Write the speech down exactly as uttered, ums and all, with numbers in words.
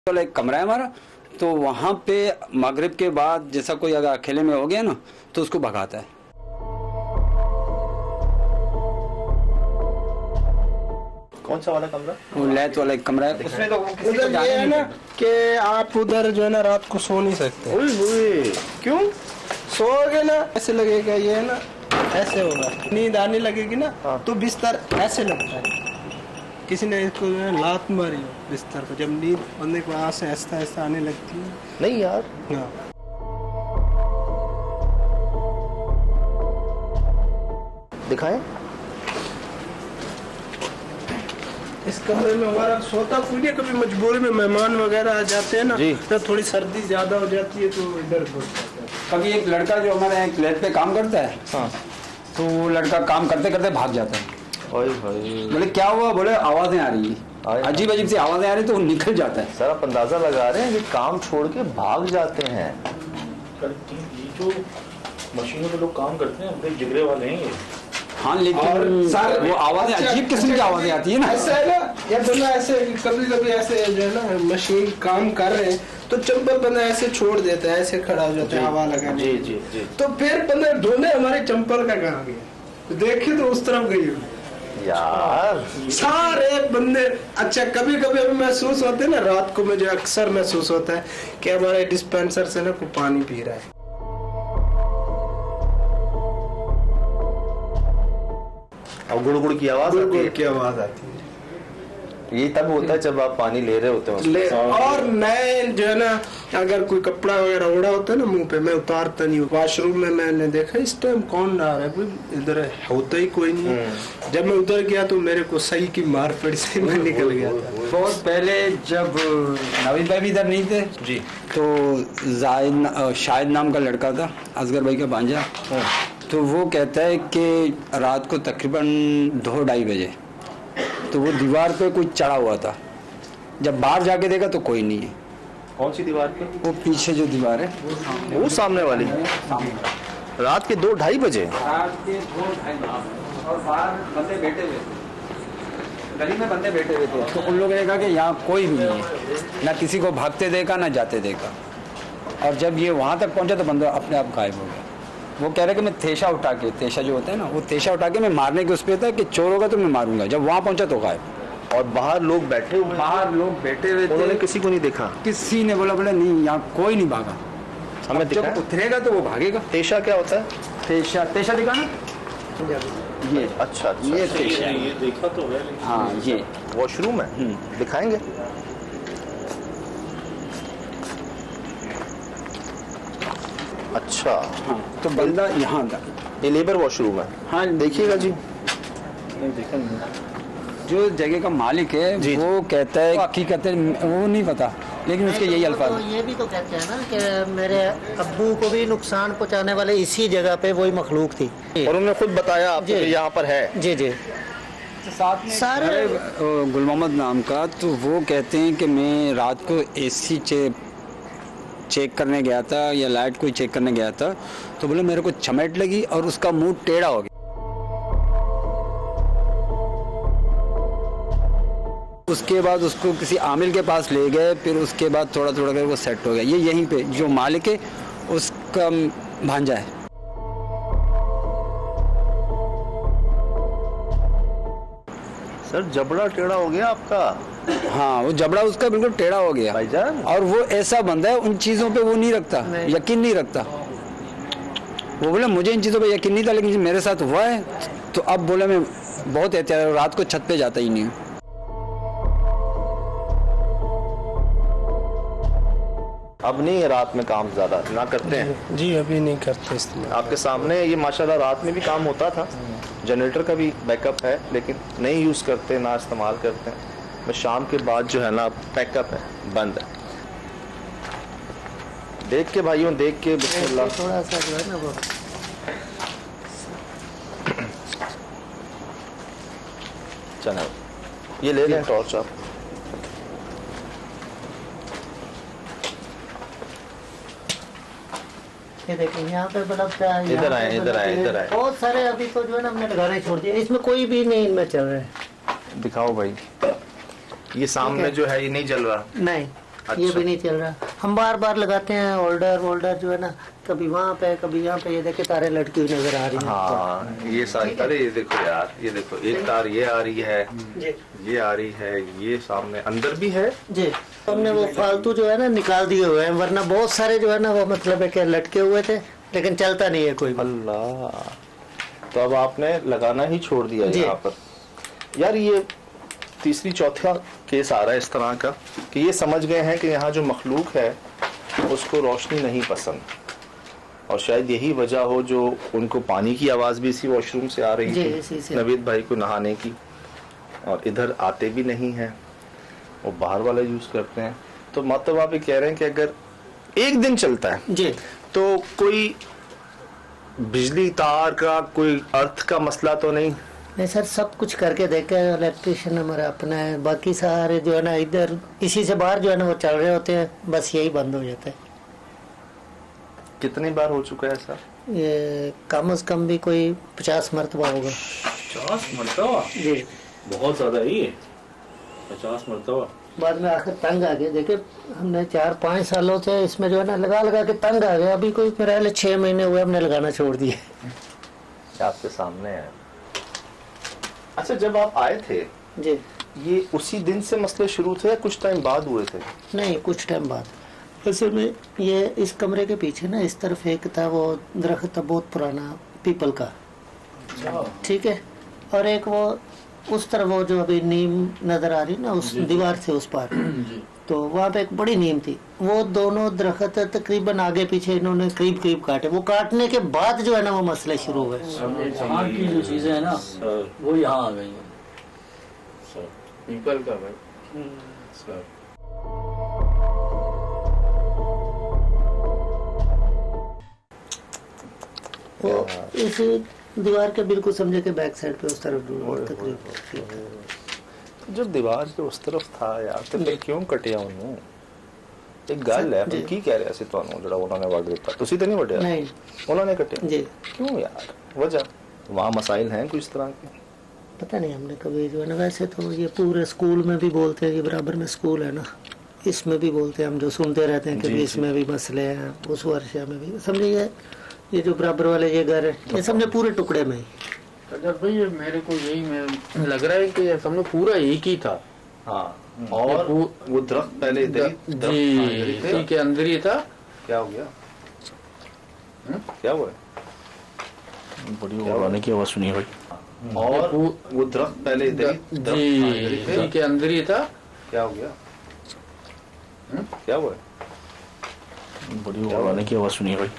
वाला एक कमरा है हमारा, तो वहाँ पे मगरिब के बाद जैसा कोई अगर अकेले में हो गया ना तो उसको भगाता है। कौन सा वाला कमरा? वो लैत वाला एक कमरा है, उसमें तो उधर ये है ना कि आप उधर जो है ना रात को सो नहीं सकते। ओए ओए, क्यों? सोओगे ना ऐसे लगेगा, ये है ना ऐसे होगा, नींद आने लगेगी ना हाँ। तो बिस्तर ऐसे लगता है किसी ने इसको जो है लात मारी हो बिस्तर को, जब नींद बंदे को आँख से ऐसा ऐसा आने लगती है। नहीं यार, हाँ। दिखाएं। इस कमरे में हमारा सोता कोई नहीं, कभी मजबूरी में मेहमान वगैरह आ जाते हैं ना तो थोड़ी सर्दी ज्यादा हो जाती है तो इधर सो जाता है। कभी एक लड़का जो हमारे एक लैत पे काम करता है, हाँ, तो वो लड़का काम करते करते भाग जाता है। ओए भाई, बोले क्या हुआ? बोले आवाजें आ रही आए। है, अजीब अजीब सी आवाजें आ रही, तो वो निकल जाता है। सर आप अंदाजा लगा रहे हैं कि काम छोड़ के भाग जाते हैं। ये जो मशीनों पे लोग काम करते हैं बड़े जिगरे वाले हैं ये। हाँ, लेकिन सर वो आवाजें अजीब किस्म की आवाजें आती है ना। ऐसा है ना, या बंदा ऐसे कभी कभी ऐसे जो है ना मशीन काम कर रहे हैं तो चंपल बंदा ऐसे छोड़ देता है, ऐसे खड़ा हो जाता है हवा लगाने। जी जी जी। तो फिर बंदा ढूंढे हमारे चंपल का कहाँ गया, देखे तो उस तरफ गई हो यार, सारे बंदे। अच्छा कभी कभी हमें महसूस होते है ना, रात को मुझे अक्सर महसूस होता है कि हमारे डिस्पेंसर से ना कोई पानी पी रहा है। अब गुड़ गुड़ की आवाज आती है। की आवाज आती है, ये तब होता है जब आप पानी ले रहे होते ले, हैं। और मैं जो है ना अगर कोई कपड़ा वगैरह उड़ा होता है ना मुंह पे, मैं उतारता नहीं हूँ। वॉशरूम में मैंने देखा इस टाइम कौन नहा रहा है, कोई इधर होता ही कोई नहीं है। जब मैं उधर गया तो मेरे को सही की मार पड़ी से मैं निकल गया था। बहुत पहले जब नवीद भाई भी इधर नहीं थे जी, तो जाहिद शाहिद नाम का लड़का था, असगर भाई का भांजा, तो वो कहता है कि रात को तकरीबन दो ढाई बजे तो वो दीवार पे कुछ चढ़ा हुआ था। जब बाहर जाके देखा तो कोई नहीं है। कौन सी दीवार पे? वो पीछे जो दीवार है वो सामने वाली। सामने रात के दो ढाई बजे रात के दो ढाई बजे और बाहर बंदे बैठे हुए थे, गली में बंदे बैठे हुए थे। तो उन लोगों ने कहा कि यहाँ कोई भी नहीं है, ना किसी को भागते देखा ना जाते देखा। और जब ये वहाँ तक पहुँचा तो बंदा अपने आप गायब हो गया। वो कह रहे कि मैं तेशा उठा के, तेशा जो होता है ना, वो तेशा उठा के मैं मारने के उस पर था कि चोर होगा तो मैं मारूंगा। जब वहाँ पहुँचा तो गायब। और बाहर लोग बैठे हुए, बाहर लोग बैठे हुए उन्होंने थे, किसी को नहीं देखा। किसी ने बोला बोला नहीं यहाँ कोई नहीं भागा। हमें जब दिखा। उतरेगा तो वो भागेगा। तेशा क्या होता है? तेशा, तेशा दिखा ना ये। अच्छा अच्छा, ये ये तेशा, ये देखा तो है लेकिन हाँ ये वॉशरूम है, दिखाएंगे। अच्छा, हाँ, तो बंदा यहाँ था। ये लेबर वॉशरूम है। हाँ देखिएगा जी। नहीं देखा नहीं। जो जगह का मालिक है जी, वो कहता है, हकीकत है वो नहीं पता, लेकिन उसके यही अल्फाज तो ये भी तो कहते हैं ना कि मेरे अब्बू को भी नुकसान पहुंचाने वाले इसी जगह पे वही मखलूक थी। और उन्होंने खुद बताया आपको जी। कि यहाँ पर है। जी जी। साथ में सारे- सारे गुल मोहम्मद नाम का, तो वो कहते हैं कि मैं रात को एसी चे चेक करने गया था या लाइट कोई चेक करने गया था, तो बोले मेरे को चमेट लगी और उसका मुंह टेढ़ा हो गया। उसके बाद उसको किसी आमिल के पास ले गए, फिर उसके बाद थोड़ा थोड़ा करके वो सेट हो गया। ये यहीं पे जो मालिक है उसका भांजा है। सर जबड़ा टेढ़ा हो गया आपका? हाँ, वो जबड़ा उसका बिल्कुल टेढ़ा हो गया भाईजान। और वो ऐसा बंदा है उन चीज़ों पे वो नहीं रखता, यकीन नहीं रखता। वो बोले मुझे इन चीज़ों पे यकीन नहीं था, लेकिन मेरे साथ हुआ है तो अब बोले मैं बहुत एहतियात, रात को छत पे जाता ही नहीं हूँ। अब नहीं है रात में काम ज्यादा ना करते हैं? जी अभी नहीं करते इस्तेमाल। आपके सामने ये माशाल्लाह रात में भी काम होता था, जनरेटर का भी बैकअप है, लेकिन नहीं यूज करते, ना इस्तेमाल करते हैं। बस शाम के बाद जो है ना बैकअप है, बंद है। देख के भाइयों, देख के बिस्मिल्लाह। थोड़ा सा जो है ना वो चलो ये ले लें टॉर्च आप। ये देखें यहाँ पे बल्ब क्या है, इधर यहाँ आए, पे इधर आए, बल्ब इधर आए। बहुत सारे अभी तो जो है ना हमने लगाने छोड़ दिए, इसमें कोई भी नहीं इनमें चल रहा है। दिखाओ भाई, ये सामने जो है ये नहीं जल रहा। नहीं ये भी नहीं चल रहा। हम बार बार लगाते हैं होल्डर वोल्डर जो है ना, कभी वहाँ पे कभी यहाँ पे, ये देखे तारे लटकी हुई नजर आ रही है। हाँ ये सारी, अरे ये देखो यार, ये देखो एक तार ये आ रही है, जी ये आ रही है, ये सामने अंदर भी है। जी हमने वो फालतू जो है ना निकाल दिए हुए हैं, वरना बहुत सारे जो है ना वो मतलब है कि लटके हुए थे, लेकिन चलता नहीं है कोई। अल्लाह, तो अब आपने लगाना ही छोड़ दिया यहाँ पर। यार ये तीसरी चौथा केस आ रहा है इस तरह का कि ये समझ गए हैं कि यहाँ जो मखलूक है उसको रोशनी नहीं पसंद, और शायद यही वजह हो जो उनको पानी की आवाज़ भी इसी वॉशरूम से आ रही थी नवीद भाई को नहाने की, और इधर आते भी नहीं हैं, वो बाहर वाला यूज़ करते हैं। तो मतलब आप ये कह रहे हैं कि अगर एक दिन चलता है जी तो कोई बिजली तार का कोई अर्थ का मसला तो नहीं? नहीं सर, सब कुछ करके देखे, इलेक्ट्रिशियन हमारा अपना है, बाकी सारे जो है ना इधर इसी से बाहर जो है ना वो चल रहे होते हैं, बस यही बंद हो जाता है। कितनी बार हो चुका है सर? ये कम से कम भी कोई पचास मरतबा होगा। पचास मरतबा? जी बहुत ज्यादा है ये, पचास मरतबा। बाद में आखिर तंग आ गए, देखे हमने चार पाँच सालों से इसमें जो है ना लगा लगा के तंग आ गया। अभी कोई मेरे छह महीने हुए हमने लगाना छोड़ दिए। आपके सामने है। अच्छा, जब आप आए थे जी, ये उसी दिन से मसले शुरू थे या कुछ टाइम बाद हुए थे? नहीं कुछ टाइम बाद। असल में ये इस कमरे के पीछे ना इस तरफ एक था वो दरख्त था बहुत पुराना पीपल का, ठीक है, और एक वो उस तरफ वो जो अभी नीम नजर आ रही ना उस दीवार से उस पार, तो वहाँ पे एक बड़ी नीम थी। वो दोनों दरख्त तकरीबन आगे पीछे इन्होंने करीब करीब काटे। वो काटने के बाद जो है ना वो मसले शुरू हुए। यहाँ की जो चीजें है ना वो यहाँ आ गई हैं। पीपल का भाई सर। वो इस दीवार के बिल्कुल समझे के बैक साइड पे उस तरफ तकरीबन। जब दीवार के उस तरफ था यार तो फिर क्यों कटिया उन्होंने? एक गल है फिर की कह रहे सी ਤੁਹਾਨੂੰ ਜਿਹੜਾ ਉਹਨਾਂ ਨੇ ਵੜ ਦਿੱਤਾ, ਤੁਸੀਂ ਤਾਂ ਨਹੀਂ ਵੜਿਆ? नहीं उन्होंने कटिया जी, क्यों यार? वजह वहाँ मसाइल हैं कुछ इस तरह के? पता नहीं हमने कभी जो है ना, वैसे तो ये पूरे स्कूल में भी बोलते हैं, ये बराबर में स्कूल है ना, इसमें भी बोलते हैं, हम जो सुनते रहते हैं कि भी इसमें भी मसले हैं, उस वर्षा में भी समझिए। ये जो बराबर वाले ये घर है ये समझे पूरे टुकड़े में ही। अजब भाई ये मेरे को यही में लग रहा है कि ये समझो पूरा एक ही था। हाँ, और वो दरख्त पहले इधर ही- दरख्त जी इधर ही थे। इसी के अंदर ही था। क्या हो गया? क्या हुआ? बड़ी उड़ाने की आवाज सुनी भाई। और वो दरख्त पहले इधर ही- दरख्त जी इधर ही थे। इसी के अंदर ही था। क्या हो गया? क्या हुआ? बड़ी उड़ाने की आवाज सुनी भाई।